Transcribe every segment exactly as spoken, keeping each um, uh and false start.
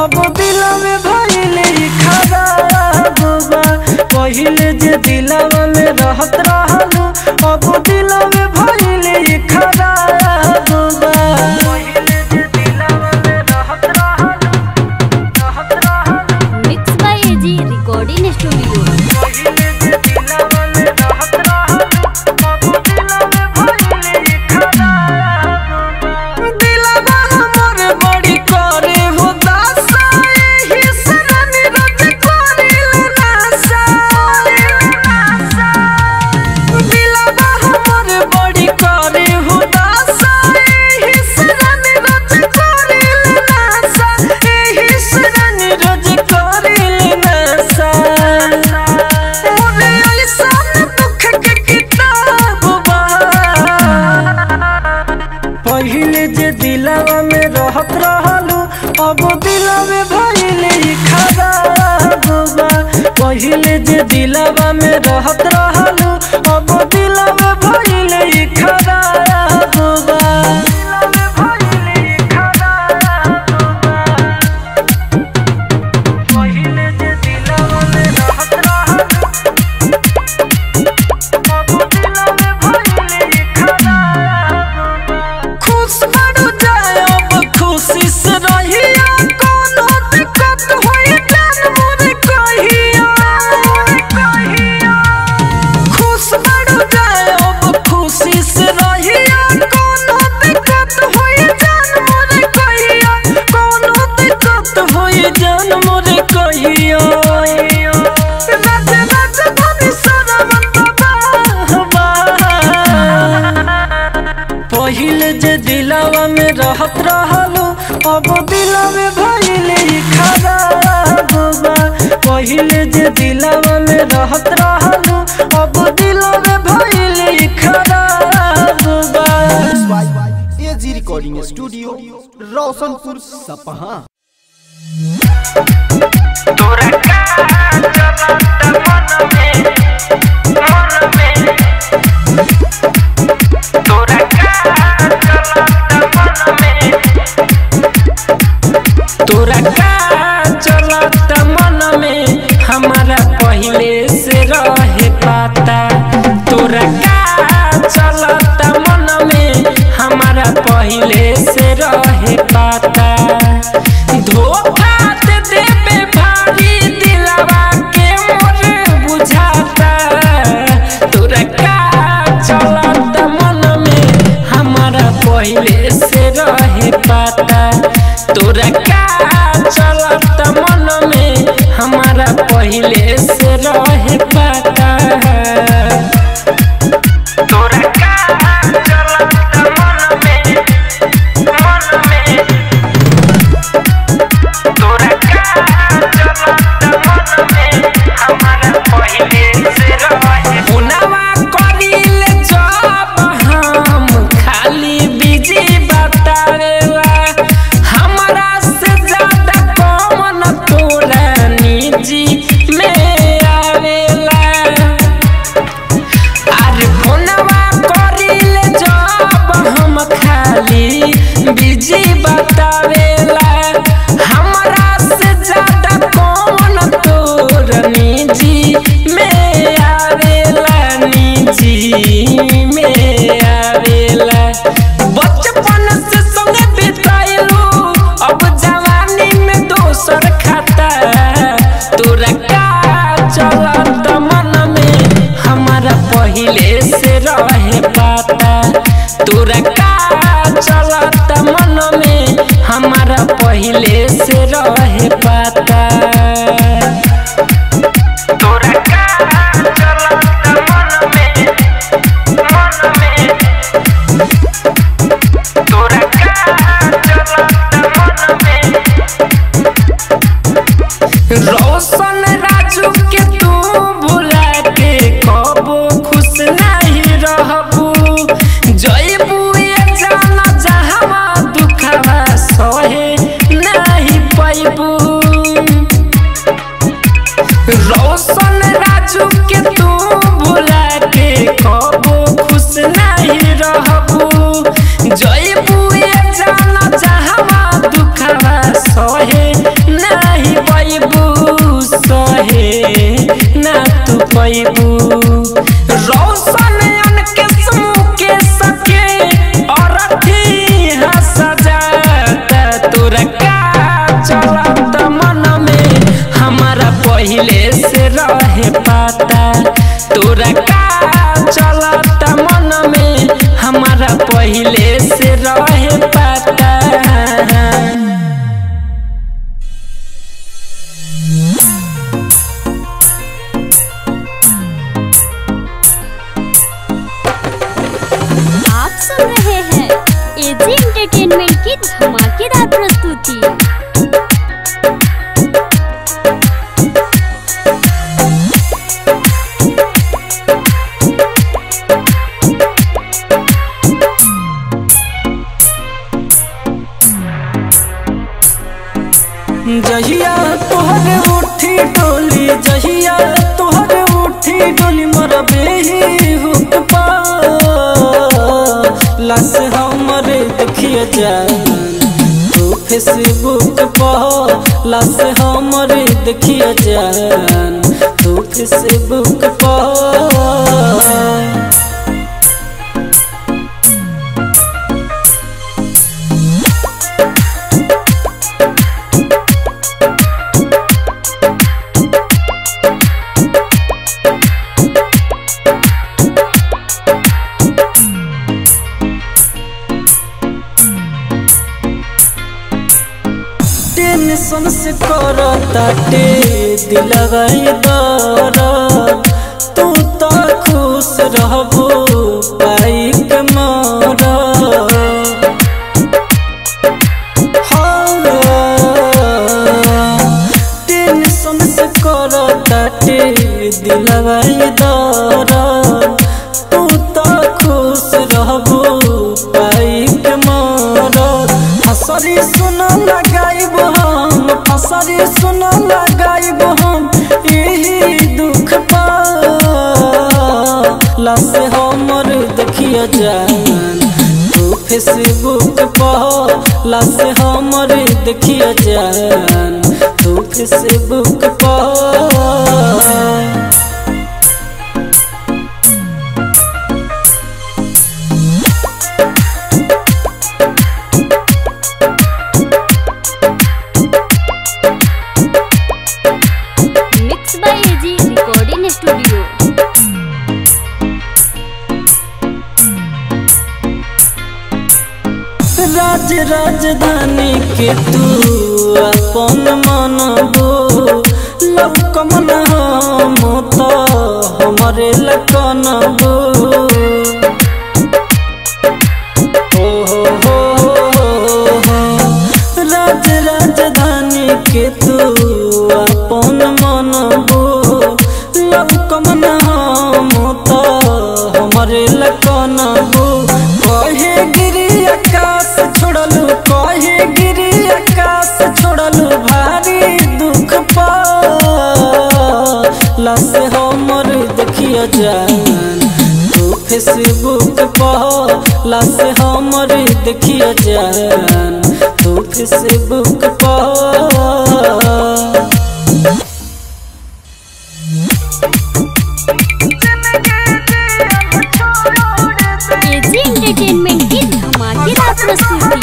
अब दिला में भइले खराब बा। पहिले जे दिलवा में रहत रहलू अब दिला में भइले खराब बा। पहिले जे दिलवा में रहत रहलू रहत रहलू mix by AG recording studio. पहिले जे दिलवा में रहत रहलू अब दिला में भइले खराब बा। दिलवा हमर बड़ी करे हो दासा एही सननी रोज करिले नासा नासा। दिलवा हमर बड़ी करे हो दासा एही सननी रोज करिले नासा एही सननी रोज करिले नासा। मोरे ऐसन दुख के किताब बा। पहिले जे दिलवा में रहत रहलू अब दिलवा में भइले खराब बा। पहिले जे दिलवा में रहत रहलू अब दिलवा में भइले खराब बा। दिलवा में भइले खराब बा। पहिले जे दिलवा में रहत रहलू अब दिलवा में भइले खराब बा। खुश बड़ू जाए अब खुशी से रहिया कोनो दिक्कत होई जान मोरे कहिया कहिया। खुश बड़ू जाए अब खुशी से रहिया कोनो दिक्कत होई जान मोरे कहिया कोनो दिक्कत होई जान मोरे कहिया। राज राजधानी सरवन बाबा। पहिले जे दिलवा में रहत रहलू अब दिलवा में भइले खराब बा। पहिले जे दिलवा में रहत रहलू अब दिलवा में भइले खराब बा। एजी रिकॉर्डिंग स्टूडियो रोशनपुर सपहा। तोरा का चलत मन में मन में। तोरा का चलत मन में। तोरा का चलत मन में हमारा पहिले से रहे पता। तोरा का चलत मन में हमारा पहिले से रहे पता। धोखा दे देबे भारी दिलवा के मोर बुझाता। तोरा का चलत मन में हमारा पहिले से रहे पता। तोरा का चलत मन में हमारा पहिले से रहे पता। तोरा का चलत मन में मन में। तोरा का चलत मन में हमारा पहिले से रहे। पुनवा करिले जब हम खाली बिजी बतावेला हमरा से ज्यादा कौन तोरा निजी में आवेला। अरे पुनवा करिले जब हम खाली बिजी बतावेला हमरा से ज्यादा कौन तोरा निजी में आवेला निजी में आवेला। बचपन से संग बिताइलू अब जवानी में दोसर खाता। तोरा का चलत मन में हमारा पहिले से रहे पता। तोरा का चलत मन में हमारा पहिले से रहे पता। तोरा का चलत मन में मन में। तोरा का चलत मन में। रोशन राजू के तू भुला के कबो खुश नहीं रहबू। जइबू ये जाना जहां दुखवा सहे नहीं पैबू। का चलता मन में हमारा पहले से रहे पता। आप सुन रहे हैं एजी एंटरटेनमेंट की धमाकेदार प्रस्तुति। जहिया तोहरे उठी डोली जहिया तोहरे उठी डोली मोरा बेही हुक पा लस हमरे देखिए जान तू फेसबुक पर लस हमरे देखिए जान तू फेसबुक पर। टेंशन से करताटे दिलवा दर्द तू तो खुश रहबो पाई के मरद। हाँ टेंशन से करताटे दिलवा दर्द तू तो खुश रहबो पाई के मरद। हसरी सुन लगाइब हम फसरी सुन लगाइब हम यही दुख पा लस हमर देखिए जान तू फेसबुक पर लस हमर देखिए जान तू फेसबुक पर। राज राजधानी के तू अपन मनबो लौकमन हम तो हमरे लकनबो। हो हो हो राज राजधानी के तू अपन मनबो लौकमन हम तो हमरे लकनबो। कहे गिरी आकाश छोड़लू कहे गिरी आकाश छोड़लू भारी दुख पा लस हमर देखिए जान तू फेसबुक पर लस हमर देखिए जान तू फेसबुक पर। एजी एंटरटेनमेंट की धमाकेदार प्रस्तुति।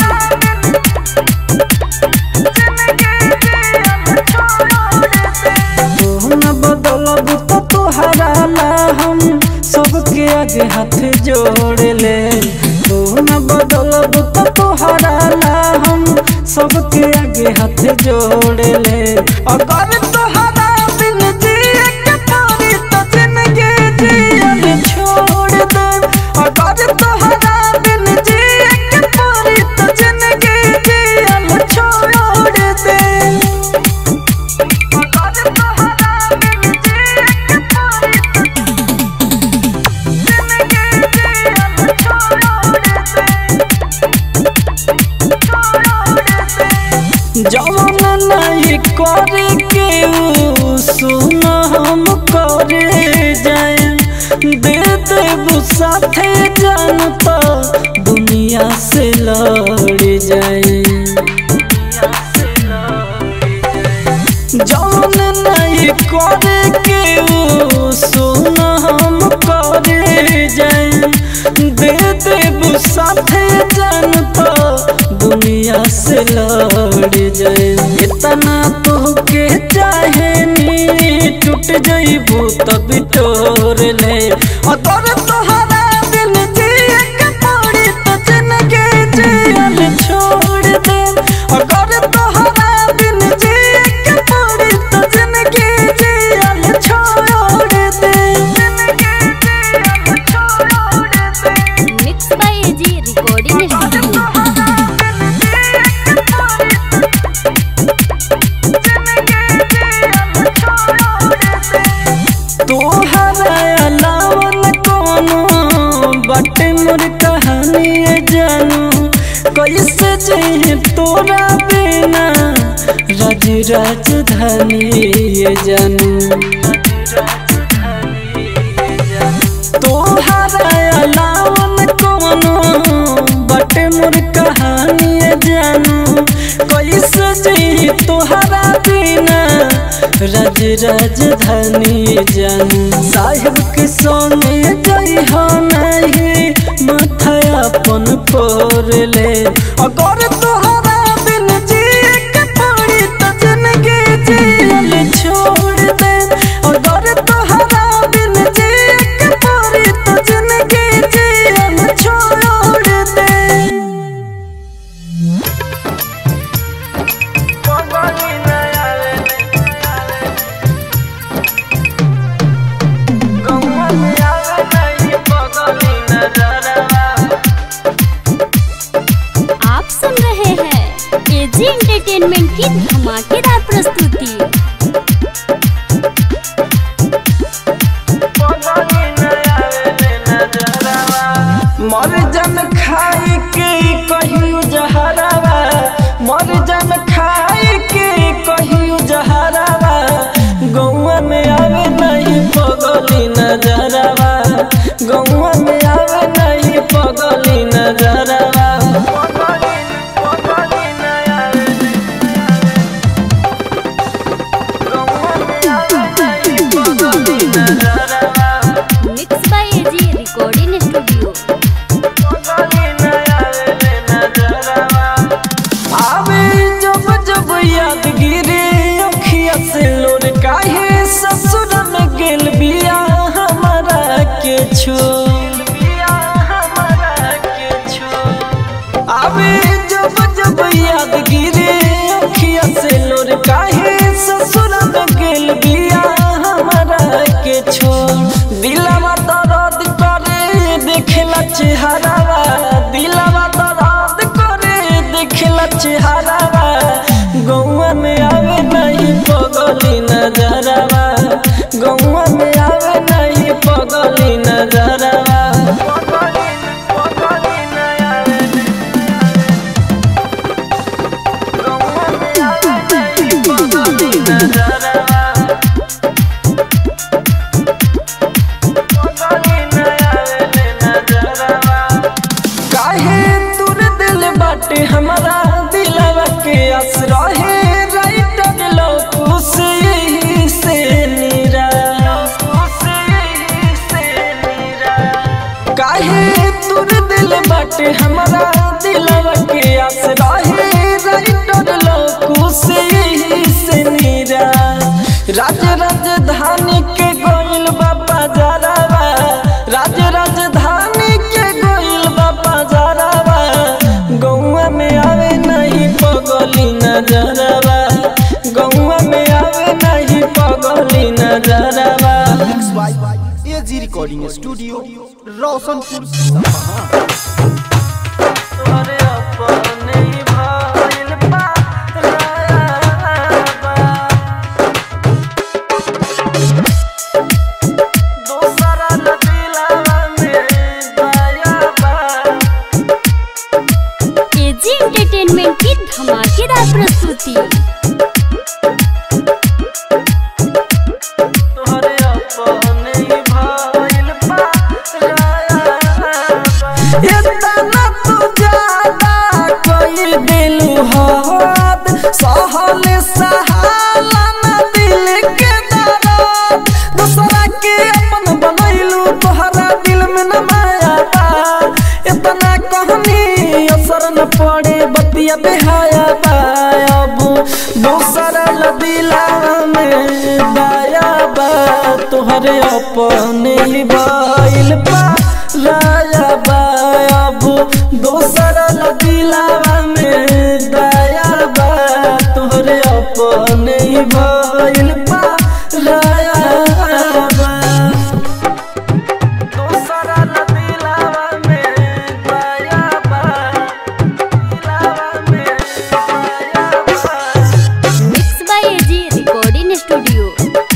तू न बदलब तो तोहरा ला हम सबके आगे हाथ जोड़ ले। तू न बदलब तो तोहरा ला हम सबके आगे हाथ जोड़ ले। अगर तोहरा बिन जिए के पारी तो जिंदगी जियल छोड़ दे। अगर तोहरा बिन जिए के पारी तो जिंदगी जियल छोड़ दे। अगर तोहरा बिन जिए के पारी तो जिंदगी जियल छोड़ दे। जवान नहीं करे के सुन हम करे जाए दे देबू साथे जान तो दुनिया से लड़ जाए। जवान नहीं करे के सुन हम करे जाए दे देबू साथे जान तो दुनिया से लड़ जाए। इतना तो के चाहे नी टूट मिट जइबू तब तोर ले अगर तोहरा बिन जिए के पड़ी तो जिंदगी जियल छोड़ दे अगर तोहरा बिन जिए के पड़ी तो जिंदगी जियल छोड़ दे जिंदगी जियल छोड़ दे। Mix by AG recording studio. तोहरा अलावा न कोनो बाटे मोर कहानी जानू कैसे जी तोरा बिना राज राजधानी जानू तोहरा अलावा न कोनो बाटे मोर कहानी जानू कैसे जी तोहरा बिना राज राजधानी जानू साहिब के सोने गई हो नहीं माथा अपन फोर ले अगर तोहरा बिन जिए के पड़ी तो जिंदगी जियल छोड़ दे अगर तोहरा बिन जिए के पड़ी तो जिंदगी जियल छोड़ दे। आप सुन रहे हैं एजी एंटरटेनमेंट की धमाकेदार प्रस्तुति। मर जन खाई के कहियो जहरावा मर जन खाई के कहियो जहरावा गौवा में आवे नहीं पगली नजरवा गौवा में आवे नहीं पगली नजरवा mix by AG recording studio. आवे जब जब याद गिरे अखिया से लोर काहे ससुर में गेल बिया हमारा के छोड़ आवे जब जब याद गिरे अखिया से लोर काहे ससुर में गेल बिया हमारा के छोड़ दिलवा दर्द करे देखला चेहरावा दिलवा दर्द करे देखला चेहरावा गौवा में आवे नहीं पगली नजरवा गौवा में आवे नहीं पगली नजरवा काहे तुर दिल बाटे हमारा दिलवा के आसरा है राइटर लोग से से नीरा काहे तुर दिल बाटे हमारा दिलवा के आसरा है राइटर लोग से से नीरा राज राजधानी के गोइल बाबा जरावा राज राजधानी के गोइल बाबा जरावा गौवा में आवे नहीं पगली नजरवा गौवा में आवे नहीं पगली नजरवा। एजी रिकॉर्डिंग स्टूडियो रोशनपुर सपहा। तोरे अपने भइल पारावा दोसरा दिलवा में दयावा। एजी एंटरटेनमेंट की धमाकेदार प्रस्तुति। तोरे अपने भइल पारावा इतना तू ज्यादा कोई दिलू हाथ सहल सहाला न दिल के दर्द दूसरा के अपन बनैलू तोहरा दिल में न माया बा इतना कहनी असर न पड़े बतिया बेहाया बा अब दूसरा दिला में दया बा तोहरे अपने भइल पराया बा अब दोसर दिलवा में दया बा तोहरे अपने भइल पराया बा दोसर दिलवा में दया बा दिलवा में दया बा। Mix by AG recording studio.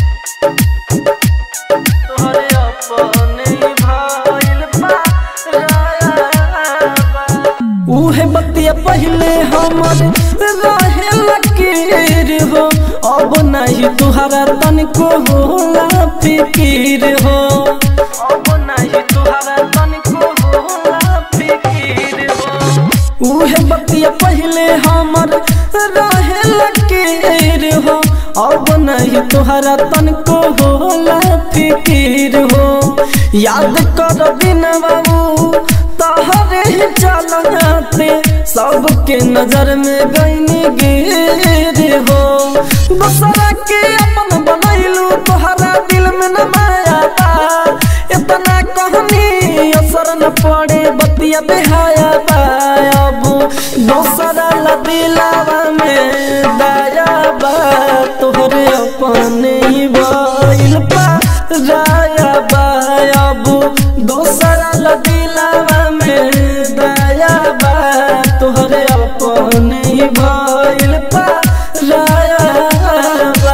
तोहरे अपने भइल पराया बा उहे बतिया पहले हमर रहे लकीर हो अब नहीं तुहरा तनिको होला फिकीर हो अब नहीं तुहरा तनिको होला फिकीर हो उहे बतिया पहले हमर रहे लकीर हो अब नहीं तुहरा तनिको होला फिकीर हो याद कर दिन बाबू तहरे ही चलते सबके नजर में गईनी गिर हो दूसरा के अपन बनैलू तोहरा दिल में न माया बा इतना कहनी असर न पड़े बतिया बेहाया बा अब दूसरा ला दिलवा में दया बा तोहरे अपने भइल पराया बा अब दूसरा ला दिलवा में दया बा तोहरे अपने भइल पराया बा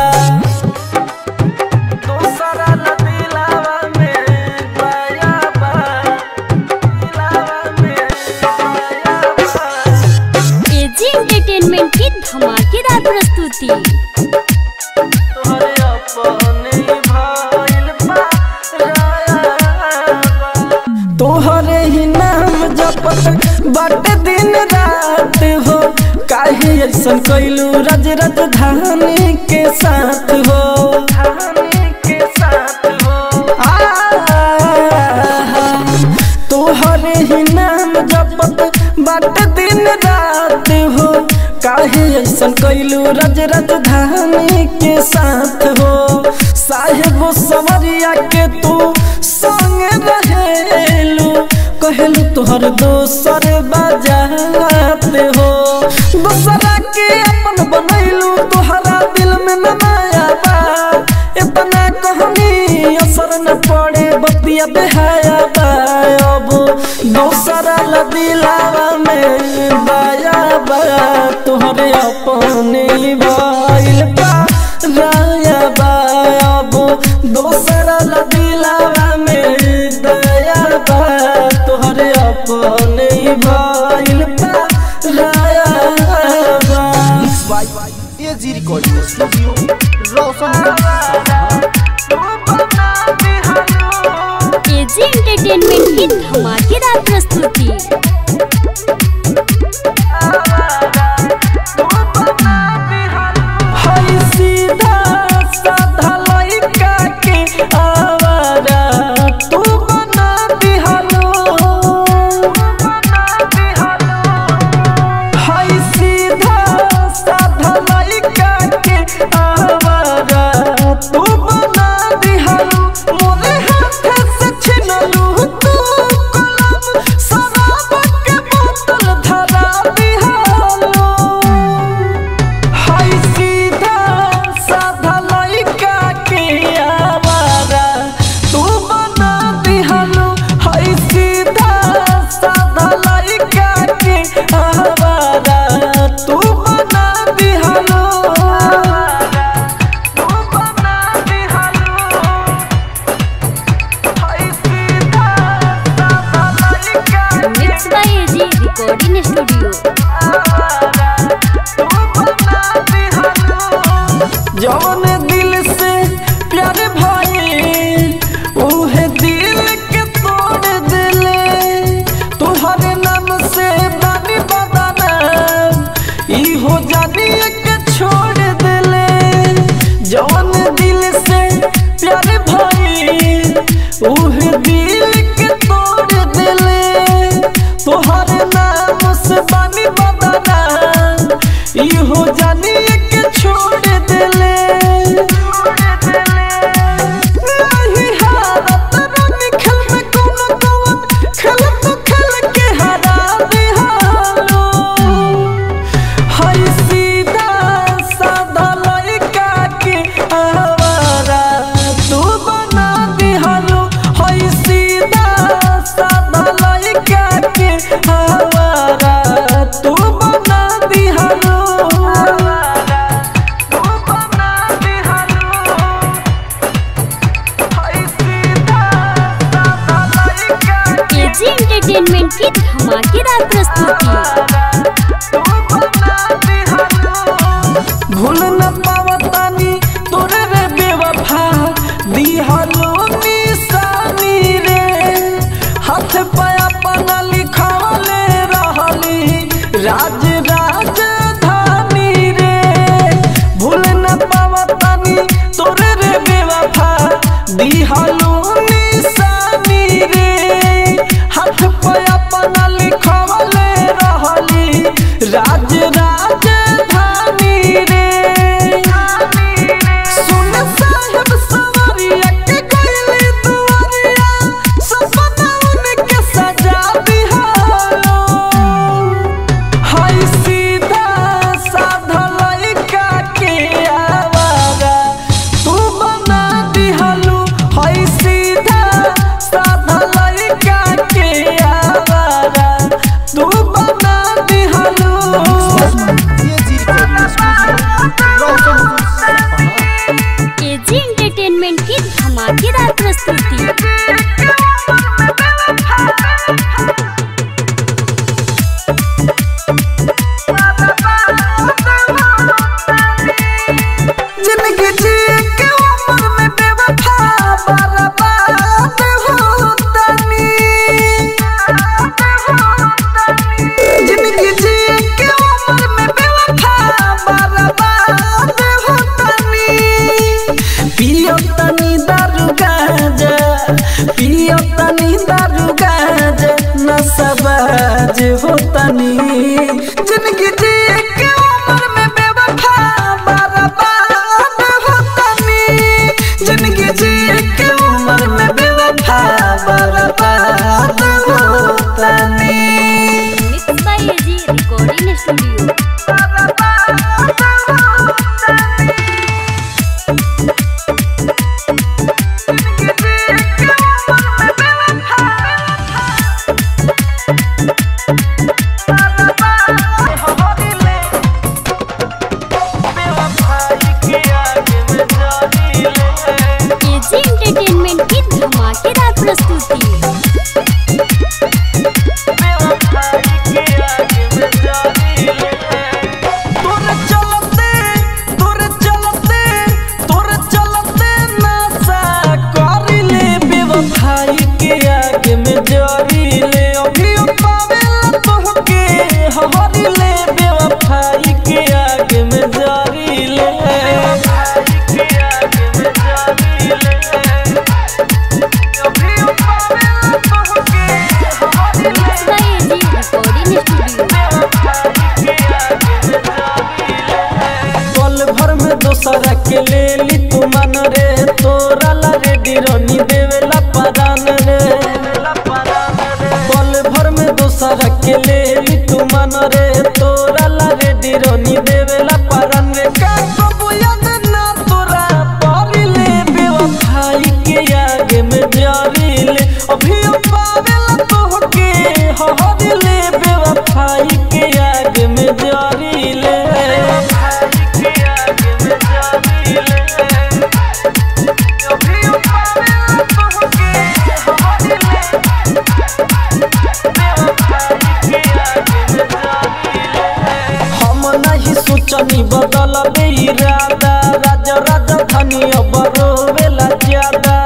दूसरा ला दिलवा में दया बा दिलवा में दया बा। एजी एंटरटेनमेंट की धमाकेदार प्रस्तुति। तोहरे अपने भइल पराया बा तोहरे ही नाम जपत बाटे दिन रात हो काहे ऐसन कैलू रज राजधानी के साथ हो धानी के साथ हो तोहरे ही नाम जपत बाटे दिन रात हो काहे ऐसन कैलू रज राजधानी के साथ हो साहेब सवरिया के तू संग रहेलू कहलू तोहर दोसर बाजात हो दूसरा के अपन बनैलू तोहरा दिल में न माया बा इतना कहनी असर न पड़े बतिया बेहाया बा अब दूसरा ला दिलवा में दया बा तोहरे अपने भइल पराया बा अब दूसरा ला दिलवा में दया बा तोहरे अपने भइल पराया बा। By AG recording studio Roshanpur AG entertainment की धमाकेदार प्रस्तुति। हई सीधा साधा लइका के आवारा तू बना दिहलो हई सीधा साधा लइका के आवारा तू बना दिहलो मोरे हाथ से छिनलू तू कलम शराब के बोतल धरा दिहलो हई सीधा साधा लइका के आवारा तू बना दिहलो हई सीधा साधा लइका के आवारा तू बना दिहलो तू बना दिहलो हई सीधा साधा लइका mix by AG recording studio. जौन दिल से प्यार भाई उहे दिल के तोड़ दिले तुहरे नाम से बानी बदाना ई हो जानी के छोड़ दिले जौन दिल से प्यार भाई उहे दिल के तोड़ दिले तुहरे नाम से बानी बदाना ई हो जानी के छोड़ दिले एंटरटेनमेंट की धमाकेदार प्रस्तुति। भूल न पावतानी तोरे रे बेवफा दिहलो निशानी रे हाथ पे अपना लिखले रहली राज राजधानी रे भूल न पावतानी तोरे रे बेवफा दिहलो निशानी रे हाथ पे अपना लिखले रहली राज राजधानी रे सुन साहब सवरिया के कोयली दुआरिया सपना उनके सजा दिहालो हाय सीधा साधा लइका के आवारा तू बना दिहालो हाय सीधा साधा लइका के आवारा तू बना दिहालो। एजी एंटरटेनमेंट की धमाकेदार प्रस्तुति। जिंदगी जी के उम्र में बेवफा बर्बाद होतनी जिंदगी जी के उम्र में बेवफा बर्बाद होतनी पियो तनी दारू गांजा पियो तनी दारू गांजा नशबाज होतनी जिंदगी जी के उम्र में बेवफा बर्बाद होतनी जिंदगी जी के उम्र में बेवफा बर्बाद होतनी। Mix by AG recording studio. AG entertainment की धमाकेदार प्रस्तुति। तोरे चलते तोरे चलते तोरे चलते नशा करिले बेवफाई के आगे में जरिले अभी पावेला तोहके हरिले बेवफाई के आगे में जरिले mix by AG recording studio. पल भर में दोसरा के ले ली तू मन रे तोरा ला रेडी रोनी देवेला परान रे पल भर में दोसरा के ले ली तू मन रे तोरा ला रेडी रोनी देवेला परान रे का कबू याद ना तोरा परिले बेवफाई के आगे में जरिले अभी पावेला तोहके हरिले बेवफाई के आगे में जरिले हम नहीं सोचनी बदल बे इरादा राजा राजधानी अब रोवेला ज्यादा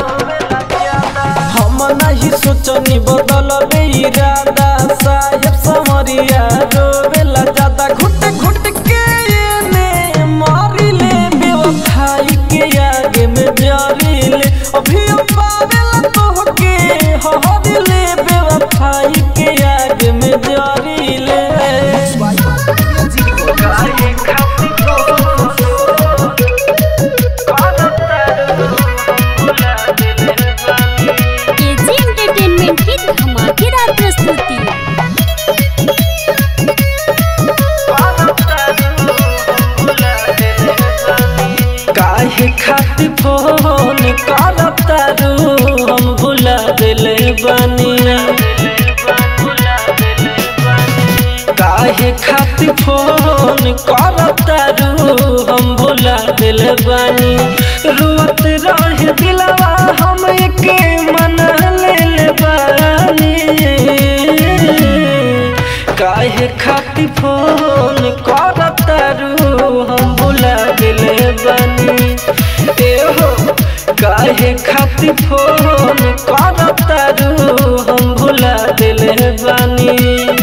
हम नहीं सोचनी बदल बे इरादा साहेब समरिया रोवेला ज्यादा घुट घुट के ने मारिले बेवफाई के आगे में जरिले अभी पावेला तोहके हरिले बेवफाई के आगे में जरिले। एजी एंटरटेनमेंट की धमाकेदार प्रस्तुति। काहे खातिर फोन करतारू हम भुला दिले बानी काहे खातिर फोन करतारू हम भुला दिले बानी रुवत रहे दिलवा हम के मन ले ले बानी काहे खाती फोन करतारू हम भुला दिले बानी ए हो काहे खाती फोन करतारू हम भुला दिले बानी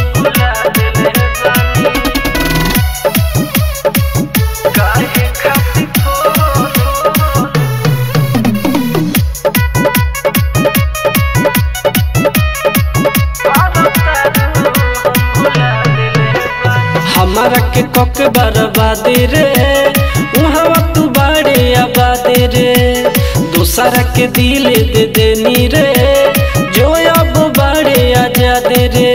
काहे खाती हमारा के कोके बर्बादी रे उहाँ तू बाड़े आबादी रे दूसरा के दिल दे देनी रे जो अब बाड़े आजादी रे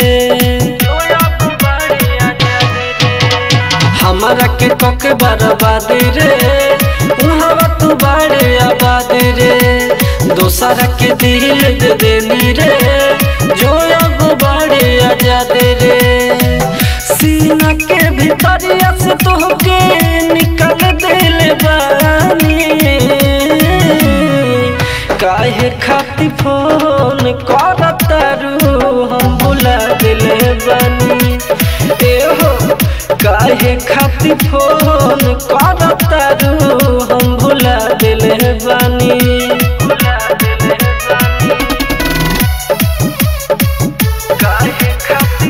हमारा के कोके बर्बादी रे उहाँ तू बाड़े आबादी रे दूसरा के दिल दे देनी रे जो अब बाड़े आजादी रे सीना के भीतरिया से तोहके निकल दिल बानी काहे खाती फोन करतारू हम भुला दिल बानी ए हो काहे खाती फोन करतारू हम भुला दिल बानी काहे खाती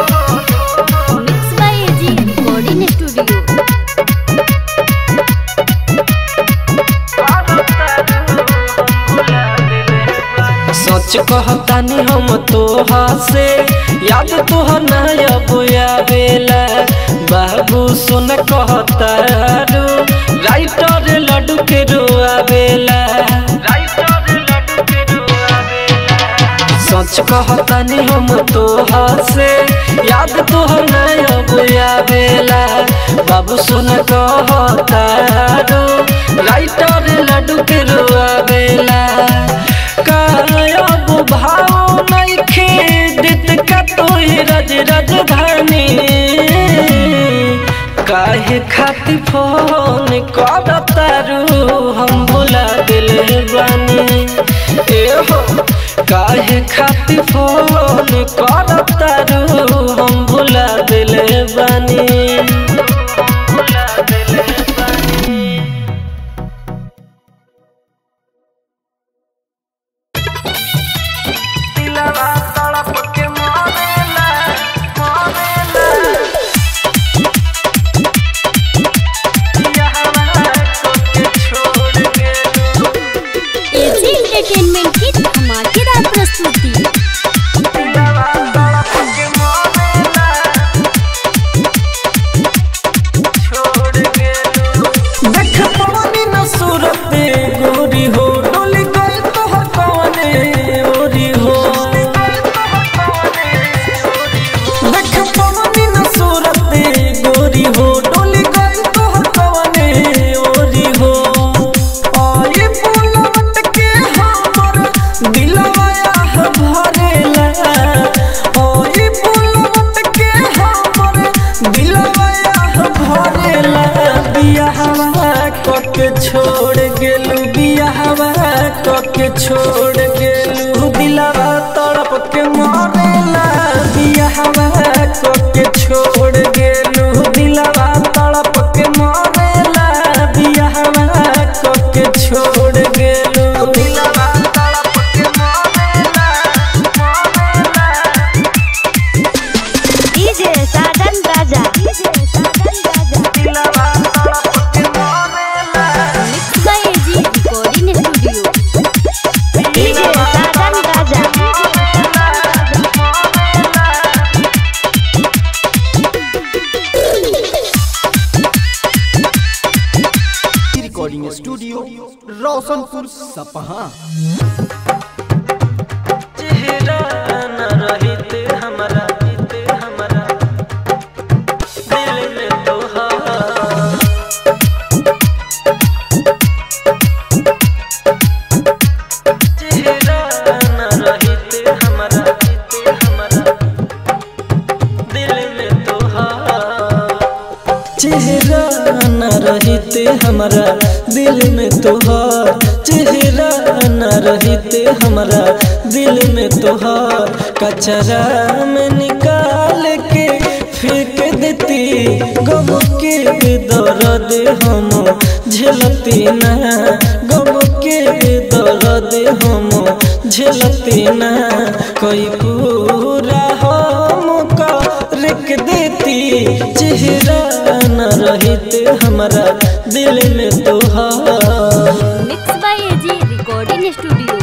सच कहतानी हम तोहा से याद तोहर नया बुया बेला बाबू सुन कहतारू राइटर लड्डू के रोआ बेला सच कहतानी हम तोहा से याद तोहर नया बुया बेला बाबू सुन कहतारू राइटर लड्डू के रोआ बेला कायब भाव नइखे दित का तोही रज राजधानी काहे खाती फोन करतारू हम भुला दिले बानी ए हो काहे खाती फोन करतारू हम भुला दिले बानी भुला दिले बानी एंटरटेनमेंट की धमाकेदार प्रस्तुति। गोरी हो डोली गई तोहर कवने ओरी हो देख पवनी न सूरत गोरी हो डोली गई तोहर कवने ओरी हो आई बुलवट के हमर दिलवा भरेला आई बुलवट के हमर दिलवा भरेला बियाहवा कके छोड़ गेलू बियाहवा कके छोड़ गेलू दिलवा तड़प के मरेला बियाहवा कके छोड़ गेलू दिलवा तड़प के मरेला बियाहवा कके छोड़ गेलू दिलवा तड़प के मरेला मरेला डीजे साजन राजा डीजे साजन राजा दिलवा तड़प के मरेला जी recording studio DJ Sajan Raja recording studio Roshanpur सपहा। चेहरा न रहित हमरा हमरा दिल में तोहार चेहरा न रहित हमरा हमरा दिल में तोहार चेहरा न रहित हमरा दिल में तोहार चेहरा न रहित हमरा दिल में तोहार कचरा में निकाल के गम के दर्द हम झेलती ना गम के दर्द हम झेलती ना कोई पूरा हम रख देती चेहरा न रहते हमारा दिल में तोहार। Mix by AG recording studio.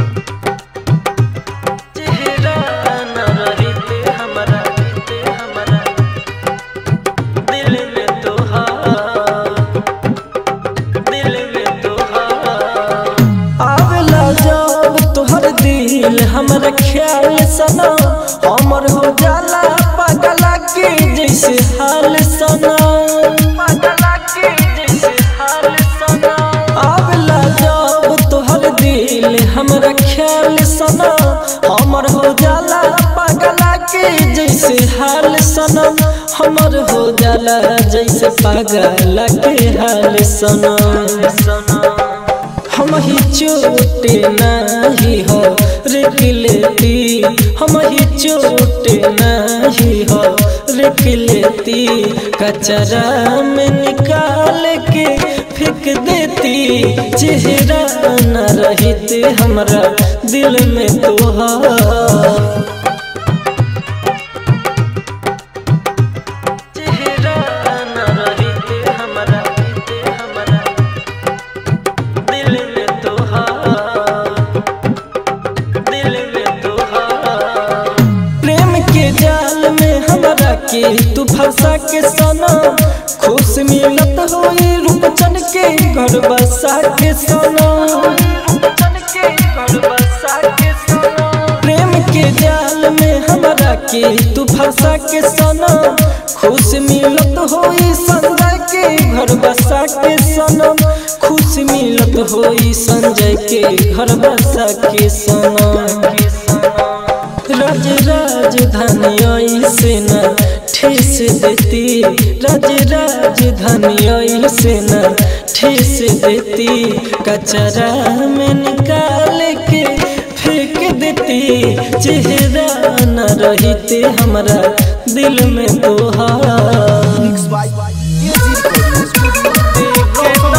चेहरा न रहते हमारा हमारा दिल में तोहार दिल में तोहार। आवेला जब तोहर दिल हमारा ख्याल सना हमर हो जाला पागला के जैसे हाल सना पागला के जैसे हाल सना। आवेला जब तोहर दिल हमरा ख्याल सना हमर हो जाला पागला के जैसे हाल सना हमर हो जाला जैसे पागला के हाल सना। हम ही चोटे नहीं हो रिक लेती हम ही चोटे नहीं हो रिक लेती कचरा में निकाल के फेंक देती चेहरा न रहते हमारा दिल में तोहार। चेहरा न रहते हमारा हमारा दिल में तोहार दिल में तोहार। प्रेम के जाल में हमरा के तू फंसा के सना खुश मिलत होई रूपचन के घर बसा के सना रूपचन के घर बसा के सना। प्रेम के जाल में हमरा के तू फंसा के सना खुश मिलत होई संजय के घर बसा के सना खुश मिलत होई संजय के घर बसा के सना। राज राजधानी से न ठेस देती राज राजधानी से न ठेस देती कचरा में निकाल के फेंक देती चेहरा न रहते हमारा दिल में तोहार। Mix by AG recording studio.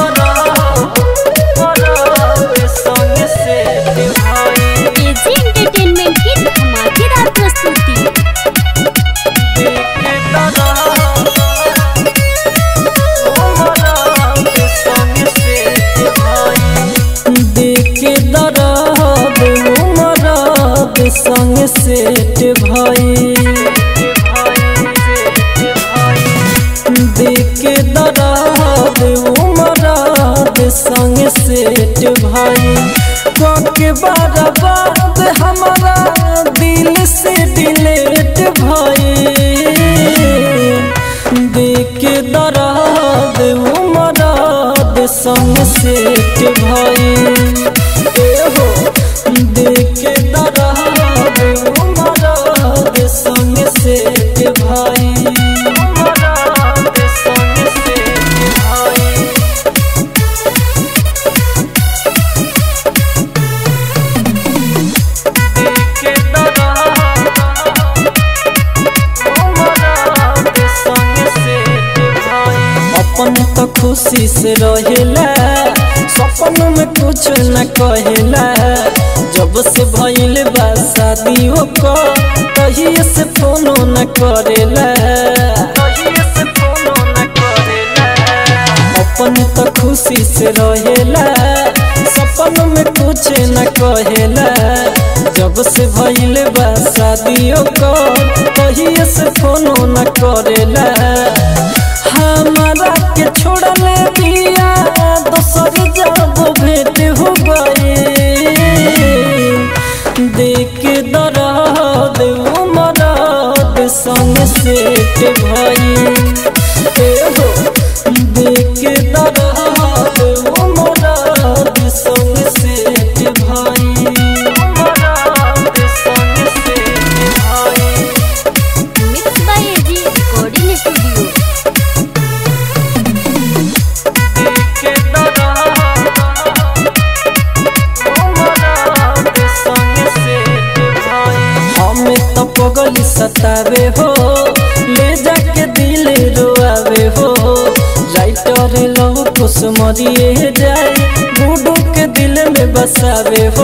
AG entertainment की धमाकेदार प्रस्तुति। देखे दर्द उमराद संग सेट भाई देखे दर्द उमराद संग सेट भाई के बर्बाद हमारा दिल से डिलेट भाई देखे दर्द उमराद संग सेट भाई हो देखे दर्द उमराद संग सेट भाई उमराद संग सेट भाई। अपन तो खुशी से रहेला सपन में कुछ न कहेला जब से भइल बा शादी को तहिए से फोनो न करेला अपन तो खुशी से रहेला सपन में कुछ न कहेला जब से भइल बा शादी को तहिए से फोनो न करेला हमारा के छोड़ले दिया दोसर जब भेंट हो गए देख दर्द उमराद संग सेट भाई हो देख दर्द उमराद संग सेट भाई उमराद संग सेट भाई। Mix by AG recording studio. हमें तो पगली सतावे हो ले जाके दिल रोआवे राइटर लो कुछ मरिए जाए गुडू के दिल में बसावे हो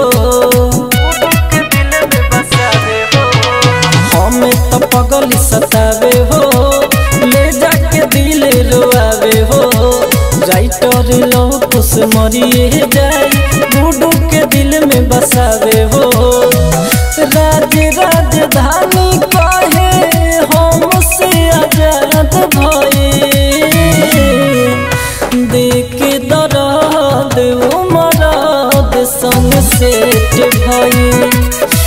हमें तो पगली सतावे हो ले जाके दिल रोआवे हो राइटर लो कुछ मरिए जाए गुडू के दिल में बसावे हो राज राजधानी कहे हमसे आजाद भए देख दर्द उमराद संग सेठ भए